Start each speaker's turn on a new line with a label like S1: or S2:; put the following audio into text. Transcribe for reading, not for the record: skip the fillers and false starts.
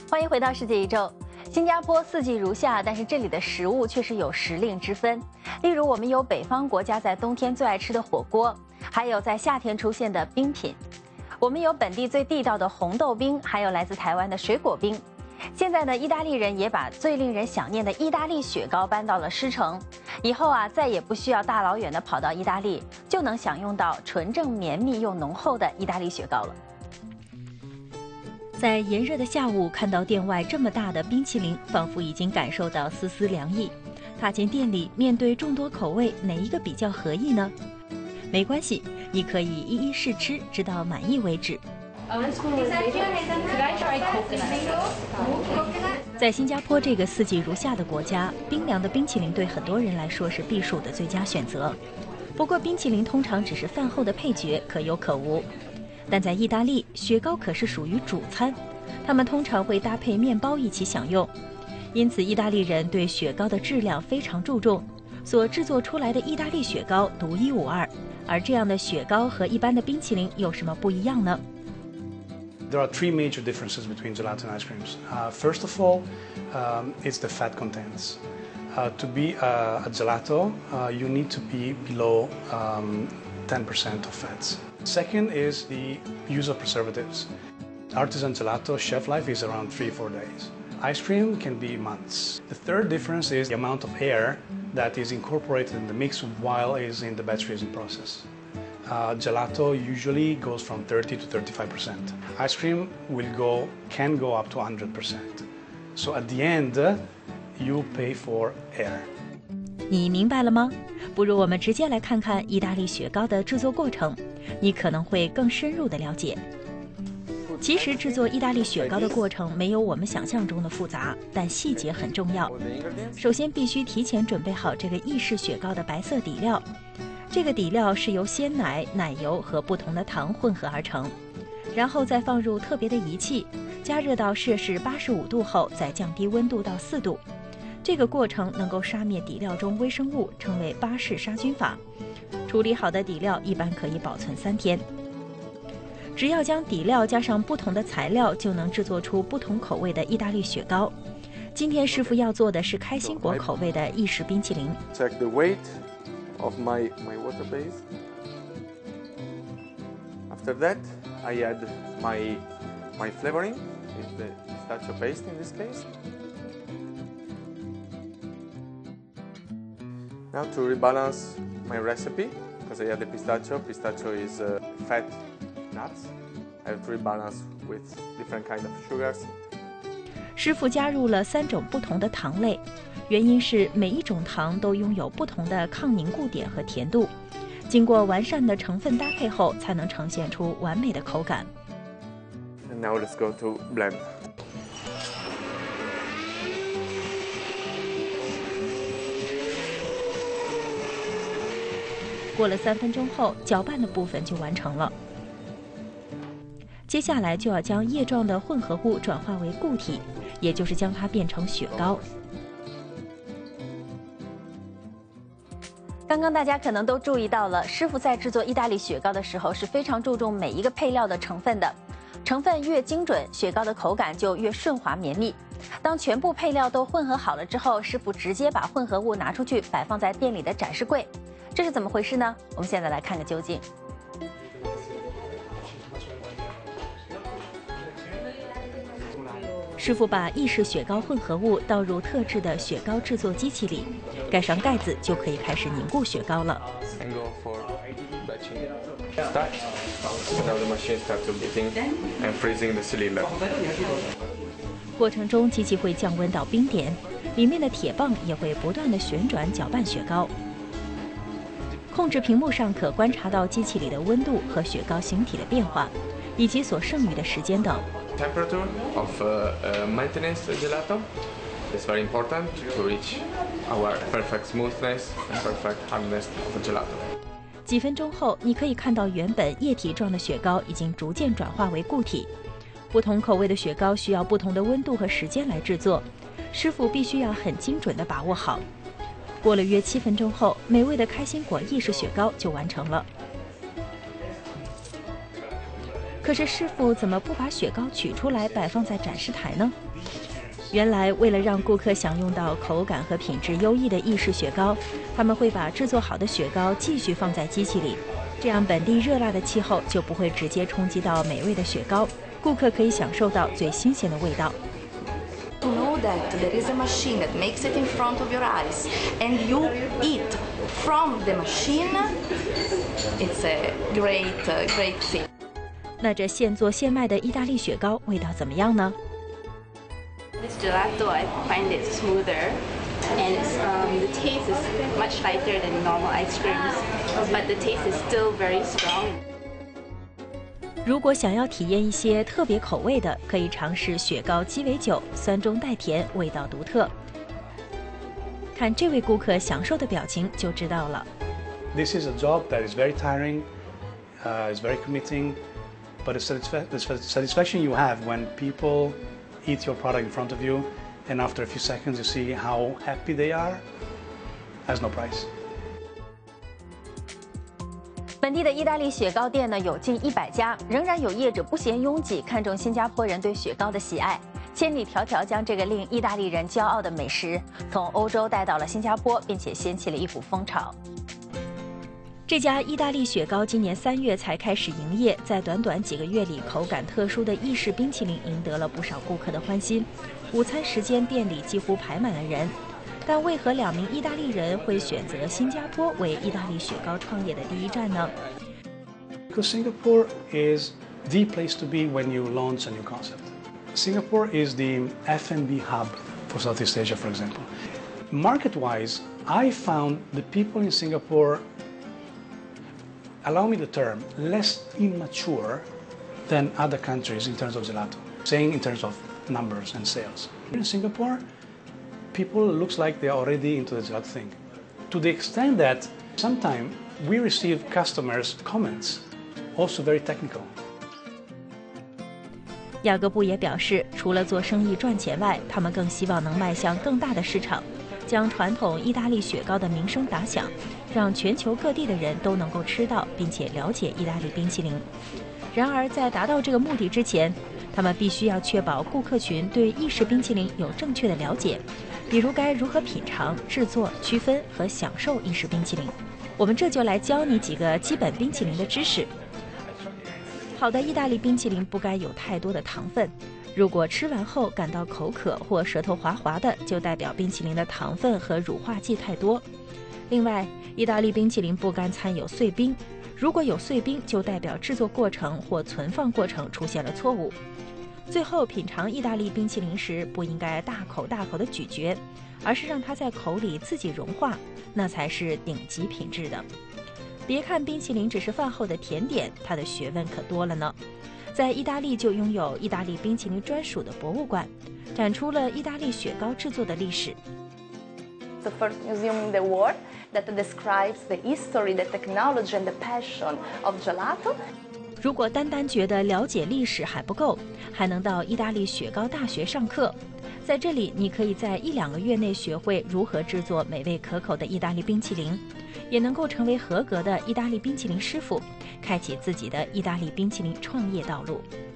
S1: 欢迎回到世界一周。新加坡四季如夏，但是这里的食物却是有时令之分。例如，我们有北方国家在冬天最爱吃的火锅，还有在夏天出现的冰品。我们有本地最地道的红豆冰，还有来自台湾的水果冰。现在呢，意大利人也把最令人想念的意大利雪糕搬到了狮城。以后啊，再也不需要大老远的跑到意大利，就能享用到纯正绵密又浓厚的意大利雪糕了。在炎热的下午，看到店外这么大的冰淇淋，仿佛已经感受到丝丝凉意。踏进店里，面对众多口味，哪一个比较合意呢？没关系，你可以一一试吃，直到满意为止。在新加坡这个四季如夏的国家，冰凉的冰淇淋对很多人来说是避暑的最佳选择。不过，冰淇淋通常只是饭后的配角，可有可无。但在意大利，雪糕可是属于主餐，他们通常会搭配面包一起享用。因此，意大利人对雪糕的质量非常注重，所制作出来的意大利雪糕独一无二。而这样的雪糕和一般的冰淇淋有什么不一样呢？
S2: There are three major differences between gelato and ice creams. First of all, it's the fat contents. To be a gelato, you need to be below 10% of fats. Second is the use of preservatives. Artisan gelato shelf life is around 3-4 days. Ice cream can be months. The third difference is the amount of air that is incorporated in the mix while it's in the batch freezing process. Gelato usually goes from 30 to 35%. Ice cream can go up to 100%. So at the end, you pay for air.
S1: 你明白了吗？不如我们直接来看看意大利雪糕的制作过程，你可能会更深入的了解。其实制作意大利雪糕的过程没有我们想象中的复杂，但细节很重要。首先必须提前准备好这个意式雪糕的白色底料，这个底料是由鲜奶、奶油和不同的糖混合而成，然后再放入特别的仪器，加热到摄氏85度后，再降低温度到4度。这个过程能够杀灭底料中微生物，称为巴氏杀菌法。处理好的底料一般可以保存3天。只要将底料加上不同的材料，就能制作出不同口味的意大利雪糕。今天师傅要做的是开心果口味的意式冰淇淋。
S3: Check the weight of my water base. After that, I add my flavoring. It's the pistachio paste in this case. Now to rebalance my recipe, because I add the pistachio. Pistachio is fat nuts. I have to rebalance with different kind of sugars.
S1: 师傅加入了3种不同的糖类，原因是每一种糖都拥有不同的抗凝固点和甜度，经过完善的成分搭配后，才能呈现出完美的口感。
S3: And now let's go to blend.
S1: 过了3分钟后，搅拌的部分就完成了。接下来就要将液状的混合物转化为固体，也就是将它变成雪糕。刚刚大家可能都注意到了，师傅在制作意大利雪糕的时候是非常注重每一个配料的成分的，成分越精准，雪糕的口感就越顺滑绵密。当全部配料都混合好了之后，师傅直接把混合物拿出去摆放在店里的展示柜。这是怎么回事呢？我们现在来看个究竟。师傅把意式雪糕混合物倒入特制的雪糕制作机器里，盖上盖子就可以开始凝固雪糕了。过程中，机器会降温到冰点，里面的铁棒也会不断的旋转搅拌雪糕。控制屏幕上可观察到机器里的温度和雪糕形体的变化，以及所剩余的时间等。
S3: Temperature of maintenance gelato is very important to reach our perfect smoothness and perfect hardness of gelato.
S1: 几分钟后，你可以看到原本液体状的雪糕已经逐渐转化为固体。不同口味的雪糕需要不同的温度和时间来制作，师傅必须要很精准地把握好。过了约7分钟后，美味的开心果意式雪糕就完成了。 可是师傅怎么不把雪糕取出来摆放在展示台呢？原来为了让顾客享用到口感和品质优异的意式雪糕，他们会把制作好的雪糕继续放在机器里，这样本地热辣的气候就不会直接冲击到美味的雪糕，顾客可以享受到最新鲜的味道。
S4: To know that there is a machine that makes it in front of your eyes and you eat from the machine, it's a great thing.
S1: 那这现做现卖的意大利雪糕味道怎么样呢？
S5: This gelato, I find it smoother, and the taste is much lighter than normal ice creams, but the taste is still very strong.
S1: 如果想要体验一些特别口味的，可以尝试雪糕鸡尾酒，酸中带甜，味道独特。看这位顾客享受的表情就知道了。
S2: This is a job that is very tiring, is very committing, but the satisfaction you have when people eat your product in front of you, and after a few seconds you see how happy they are, has no price.
S6: 本地的意大利雪糕店呢有近100家，仍然有业者不嫌拥挤，看重新加坡人对雪糕的喜爱，千里迢迢将这个令意大利人骄傲的美食从欧洲带到了新加坡，并且掀起了一股风潮。
S1: 这家意大利雪糕今年3月才开始营业，在短短几个月里，口感特殊的意式冰淇淋赢得了不少顾客的欢心。午餐时间，店里几乎排满了人。但为何2名意大利人会选择新加坡为意大利雪糕创业的第一站呢？
S2: Because Singapore is the place to be when you launch a new concept. Singapore is the F&B hub for Southeast Asia, for example. Market-wise, I found the people in Singapore, allow me the term, less immature than other countries in terms of gelato, saying in terms of numbers and sales. In Singapore, people looks like they are already into the gelato thing, to the extent that sometimes we receive customers' comments, also very technical.
S1: 雅各布也表示，除了做生意赚钱外，他们更希望能迈向更大的市场，将传统意大利雪糕的名声打响，让全球各地的人都能够吃到并且了解意大利冰淇淋。然而，在达到这个目的之前，他们必须要确保顾客群对意式冰淇淋有正确的了解，比如该如何品尝、制作、区分和享受意式冰淇淋。我们这就来教你几个基本冰淇淋的知识。好的意大利冰淇淋不该有太多的糖分，如果吃完后感到口渴或舌头滑滑的，就代表冰淇淋的糖分和乳化剂太多。另外，意大利冰淇淋不该掺有碎冰，如果有碎冰，就代表制作过程或存放过程出现了错误。最后，品尝意大利冰淇淋时，不应该大口大口的咀嚼，而是让它在口里自己融化，那才是顶级品质的。别看冰淇淋只是饭后的甜点，它的学问可多了呢。在意大利就拥有意大利冰淇淋专属的博物馆，展出了意大利雪糕制作的历史。
S4: The first museum in the world that describes the history, the technology and the passion of gelato.
S1: 如果单单觉得了解历史还不够，还能到意大利雪糕大学上课。在这里，你可以在1-2个月内学会如何制作美味可口的意大利冰淇淋，也能够成为合格的意大利冰淇淋师傅，开启自己的意大利冰淇淋创业道路。